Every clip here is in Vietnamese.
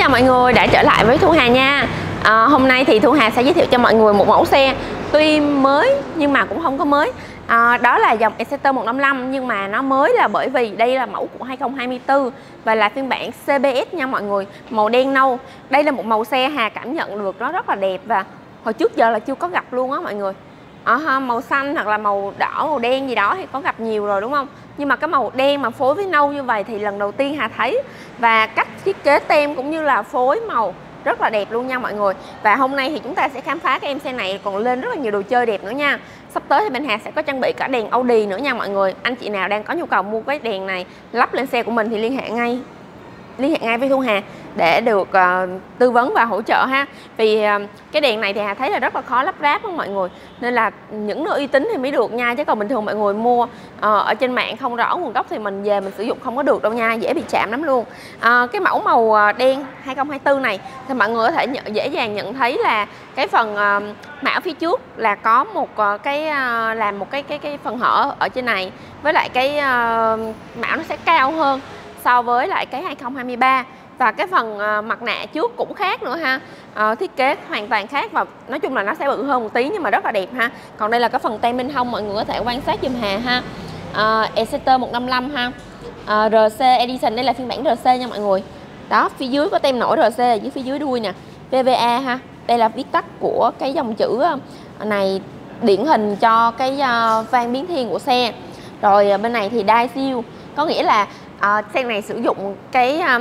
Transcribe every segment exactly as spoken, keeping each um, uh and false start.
chào mọi người đã trở lại với Thu Hà nha. à, Hôm nay thì Thu Hà sẽ giới thiệu cho mọi người một mẫu xe tuy mới nhưng mà cũng không có mới. à, Đó là dòng Exciter một năm lăm, nhưng mà nó mới là bởi vì đây là mẫu của hai không hai tư và là phiên bản xê bê ét nha mọi người. Màu đen nâu. Đây là một màu xe Hà cảm nhận được nó rất là đẹp và hồi trước giờ là chưa có gặp luôn á mọi người. à, Màu xanh hoặc là màu đỏ, màu đen gì đó thì có gặp nhiều rồi đúng không? Nhưng mà cái màu đen mà phối với nâu như vậy thì lần đầu tiên Hà thấy. Và cách thiết kế tem cũng như là phối màu rất là đẹp luôn nha mọi người. Và hôm nay thì chúng ta sẽ khám phá cái em xe này còn lên rất là nhiều đồ chơi đẹp nữa nha. Sắp tới thì bên Hà sẽ có trang bị cả đèn Audi nữa nha mọi người. Anh chị nào đang có nhu cầu mua cái đèn này lắp lên xe của mình thì liên hệ ngay liên hệ ngay với Thu Hà để được uh, tư vấn và hỗ trợ ha. Vì uh, cái đèn này thì Hà thấy là rất là khó lắp ráp đó mọi người, nên là những nơi uy tín thì mới được nha, chứ còn bình thường mọi người mua uh, ở trên mạng không rõ nguồn gốc thì mình về mình sử dụng không có được đâu nha, dễ bị chạm lắm luôn. uh, Cái mẫu màu đen hai không hai tư này thì mọi người có thể nhận, dễ dàng nhận thấy là cái phần uh, mão phía trước là có một uh, cái uh, làm một cái cái cái phần hở ở trên này, với lại cái uh, mão nó sẽ cao hơn so với lại cái hai không hai ba. Và cái phần uh, mặt nạ trước cũng khác nữa ha. uh, Thiết kế hoàn toàn khác và nói chung là nó sẽ bự hơn một tí nhưng mà rất là đẹp ha. Còn đây là cái phần tem bên hông, mọi người có thể quan sát giùm Hà ha. uh, Exciter một năm lăm ha. uh, rờ xê Edition, đây là phiên bản rờ xê nha mọi người. Đó, phía dưới có tem nổi rờ xê ở dưới phía dưới đuôi nè. vê vê a ha. Đây là viết tắt của cái dòng chữ này điển hình cho cái uh, van biến thiên của xe. Rồi uh, bên này thì đai siêu, có nghĩa là uh, xe này sử dụng cái uh,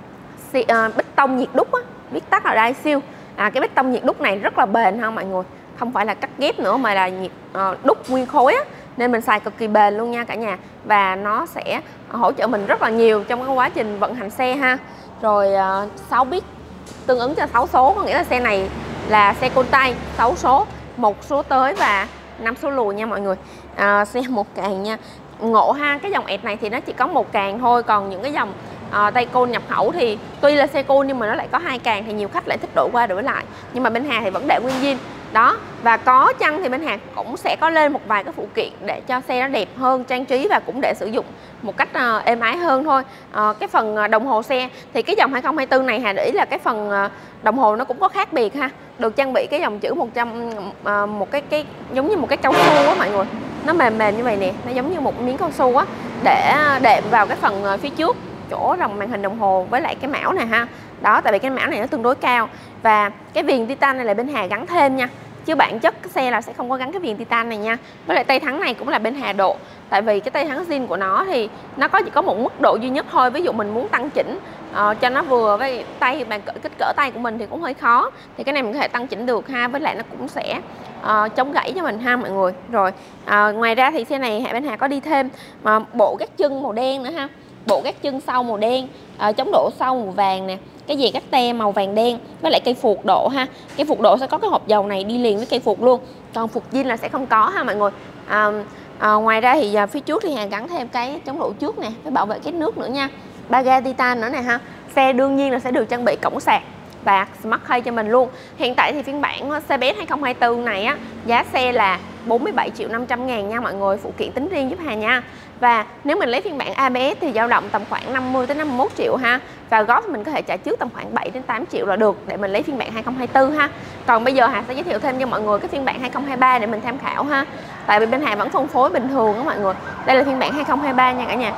Uh, bê tông nhiệt đúc á, viết tắt là đai siêu. à, Cái bê tông nhiệt đúc này rất là bền ha mọi người, không phải là cắt ghép nữa mà là nhiệt uh, đúc nguyên khối á, nên mình xài cực kỳ bền luôn nha cả nhà. Và nó sẽ hỗ trợ mình rất là nhiều trong cái quá trình vận hành xe ha. Rồi uh, sáu bit tương ứng cho sáu số, có nghĩa là xe này là xe côn tay sáu số, một số tới và năm số lùi nha mọi người. uh, Xe một càng nha, ngộ ha. Cái dòng ẹt này thì nó chỉ có một càng thôi, còn những cái dòng À, tay côn nhập khẩu thì tuy là xe côn nhưng mà nó lại có hai càng, thì nhiều khách lại thích đổi qua đổi lại, nhưng mà bên Hà thì vẫn để nguyên zin đó. Và có chăng thì bên Hà cũng sẽ có lên một vài cái phụ kiện để cho xe nó đẹp hơn, trang trí và cũng để sử dụng một cách uh, êm ái hơn thôi. uh, Cái phần đồng hồ xe thì cái dòng hai không hai tư này Hà để ý là cái phần uh, đồng hồ nó cũng có khác biệt ha, được trang bị cái dòng chữ một trăm uh, một cái cái giống như một cái cao su á mọi người, nó mềm mềm như vậy nè, nó giống như một miếng cao su á, để đệm vào cái phần uh, phía trước chỗ rồng màn hình đồng hồ với lại cái mão này ha. Đó, tại vì cái mão này nó tương đối cao. Và cái viền titan này là bên Hà gắn thêm nha, chứ bản chất cái xe là sẽ không có gắn cái viền titan này nha. Với lại tay thắng này cũng là bên Hà độ, tại vì cái tay thắng zin của nó thì nó có chỉ có một mức độ duy nhất thôi. Ví dụ mình muốn tăng chỉnh uh, cho nó vừa với tay, bàn cỡ, kích cỡ tay của mình thì cũng hơi khó, thì cái này mình có thể tăng chỉnh được ha. Với lại nó cũng sẽ uh, chống gãy cho mình ha mọi người. Rồi uh, ngoài ra thì xe này bên Hà có đi thêm uh, bộ gác chân màu đen nữa ha. Bộ gác chân sau màu đen, à, chống đổ sau màu vàng nè, cái dè gác te màu vàng đen, với lại cây phuộc độ ha. Cây phuộc độ sẽ có cái hộp dầu này đi liền với cây phuộc luôn, còn phuộc zin là sẽ không có ha mọi người. à, à, Ngoài ra thì à, phía trước thì Hà gắn thêm cái chống đổ trước nè, với bảo vệ kết nước nữa nha, ba ga titan nữa nè ha. Xe đương nhiên là sẽ được trang bị cổng sạc và smart key cho mình luôn. Hiện tại thì phiên bản xê bê ét hai không hai tư này á, giá xe là bốn mươi bảy triệu năm trăm ngàn nha mọi người, phụ kiện tính riêng giúp Hà nha. Và nếu mình lấy phiên bản a bê ét thì dao động tầm khoảng năm mươi tới năm mươi mốt triệu ha. Và góp mình có thể trả trước tầm khoảng bảy đến tám triệu là được để mình lấy phiên bản hai không hai tư ha. Còn bây giờ Hà sẽ giới thiệu thêm cho mọi người cái phiên bản hai không hai ba để mình tham khảo ha. Tại vì bên Hà vẫn phân phối bình thường đó mọi người. Đây là phiên bản hai không hai ba nha cả nhà.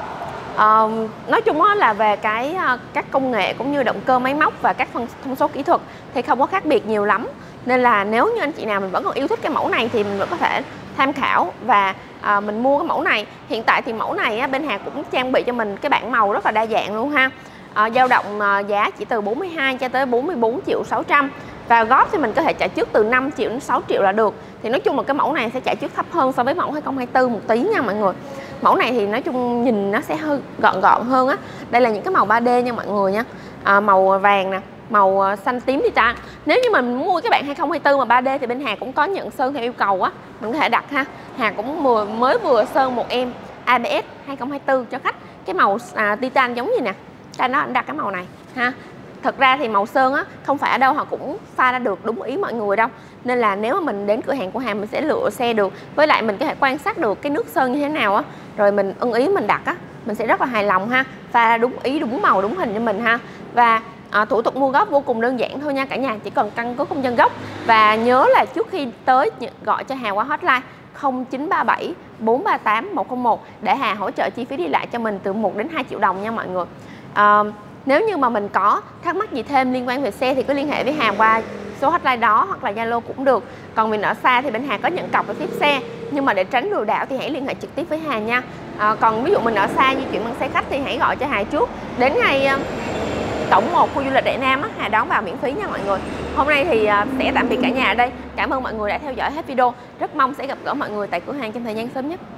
Uh, nói chung là về cái uh, các công nghệ cũng như động cơ máy móc và các phân thông số kỹ thuật thì không có khác biệt nhiều lắm, nên là nếu như anh chị nào mình vẫn còn yêu thích cái mẫu này thì mình vẫn có thể tham khảo và uh, mình mua cái mẫu này. Hiện tại thì mẫu này á, bên Hà cũng trang bị cho mình cái bảng màu rất là đa dạng luôn ha. uh, Dao động uh, giá chỉ từ bốn mươi hai cho tới bốn mươi bốn triệu sáu trăm, và góp thì mình có thể trả trước từ năm triệu đến sáu triệu là được. Thì nói chung là cái mẫu này sẽ trả trước thấp hơn so với mẫu hai không hai tư một tí nha mọi người. Mẫu này thì nói chung nhìn nó sẽ hơi gọn gọn hơn á. Đây là những cái màu ba D nha mọi người nha. à, Màu vàng nè, màu xanh tím titan. Nếu như mình mua cái bạn hai không hai tư mà ba D thì bên Hà cũng có nhận sơn theo yêu cầu á, mình có thể đặt ha. Hà cũng vừa, mới vừa sơn một em a bê ét hai không hai tư cho khách cái màu à, titan giống như nè, cho nó đặt cái màu này ha. Thật ra thì màu sơn á không phải ở đâu họ cũng pha ra được đúng ý mọi người đâu, nên là nếu mà mình đến cửa hàng của Hà mình sẽ lựa xe được, với lại mình có thể quan sát được cái nước sơn như thế nào á, rồi mình ưng ý mình đặt á, mình sẽ rất là hài lòng ha, pha ra đúng ý đúng màu đúng hình cho mình ha. Và À, thủ tục mua gốc vô cùng đơn giản thôi nha cả nhà, chỉ cần căn cước công dân gốc. Và nhớ là trước khi tới gọi cho Hà qua hotline không chín ba bảy bốn ba tám một không một để Hà hỗ trợ chi phí đi lại cho mình từ một đến hai triệu đồng nha mọi người. À, nếu như mà mình có thắc mắc gì thêm liên quan về xe thì cứ liên hệ với Hà qua số hotline đó hoặc là Zalo cũng được. Còn mình ở xa thì bên Hà có nhận cọc và ship xe, nhưng mà để tránh lừa đảo thì hãy liên hệ trực tiếp với Hà nha. À, còn ví dụ mình ở xa di chuyển bằng xe khách thì hãy gọi cho Hà trước. Đến ngày tổng một khu du lịch Đại Nam á, Hà đón vào miễn phí nha mọi người. Hôm nay thì sẽ tạm biệt cả nhà ở đây. Cảm ơn mọi người đã theo dõi hết video. Rất mong sẽ gặp gỡ mọi người tại cửa hàng trong thời gian sớm nhất.